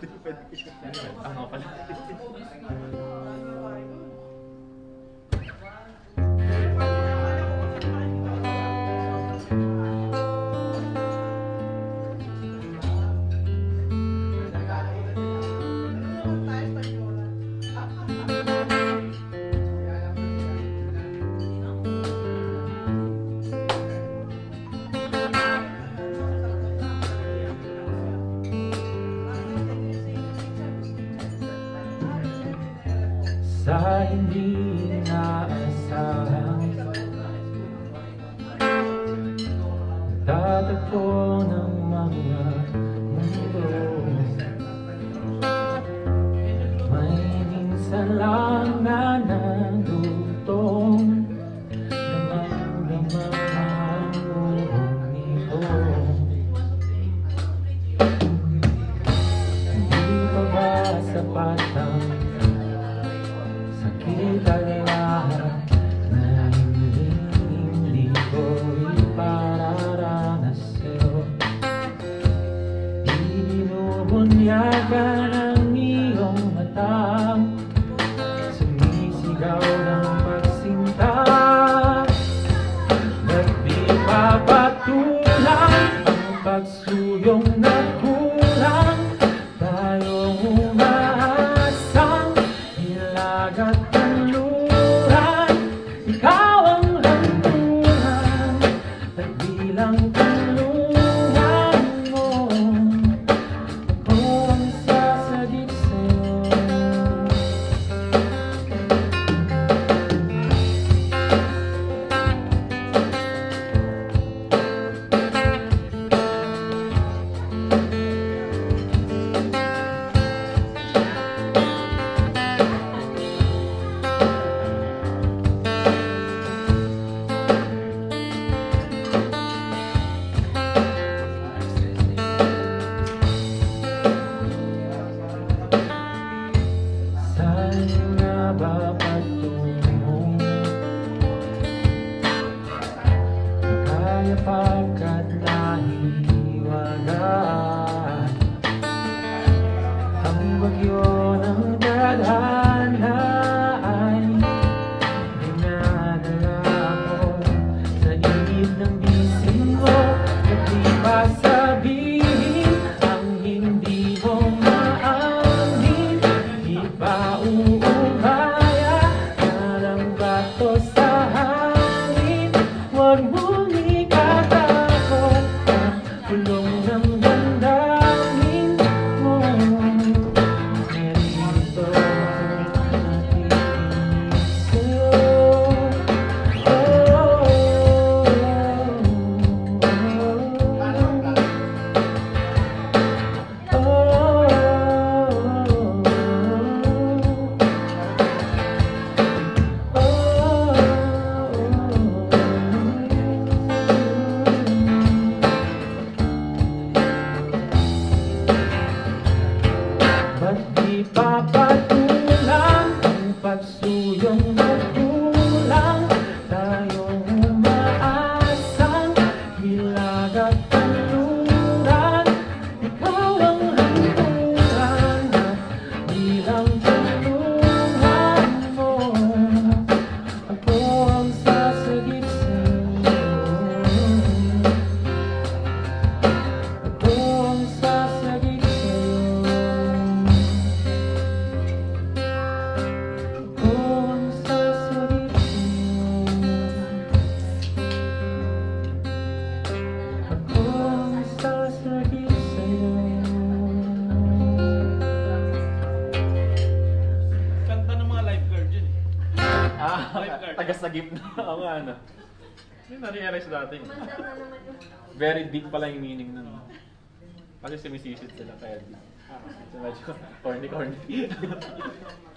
Ano pala? Sa hindi inaasahan, tatagpo ng mga mundo. May minsan lang na nandutong damang-damang ang urong ito. Hindi pa ba sapat ang sakit at lahat na hindi ko ipararanas sa'yo? Ibinubunyagan ang iyong mata, sumisigaw ng pagsinta. Ba't di papatulang ang pagsuyong na kulang? Tayong umaasang hilagat kanluran, ikaw ang lantunan at bilang kanlunan mo, ako ang sasagip sa'yo. Saan nga ba patungo? Kaya pagkat nahiwagaan ang bagyo ng tadhana ay dinadala ko sa init ng bisig mo. At di pa sabihin ang hindi mo maamin, di pa uubaya ng bato sa hangin. Huwag mong ikatakot ang kulong ng damdamin mo. Narito ako nakikinig sa'yo. Ba't di papatulang ang pagsuyong nagkulang? Tayong umaasang hilagat kanluran, ikaw ang hantungan at bilang kanluran mo, ako ang sasagip sa'yo. Ako ang sasagip sa'yo. Ako ang sasagip sa'yo. Ako ang sasagip sa'yo. Kanta ng mga lifeguard yun eh. Lifeguard. Taga-sagip na ako ano. Hindi na-realize dati. Very deep pala yung meaning nun. Kasi sumisisid sila kaya deep. So medyo corny-corny.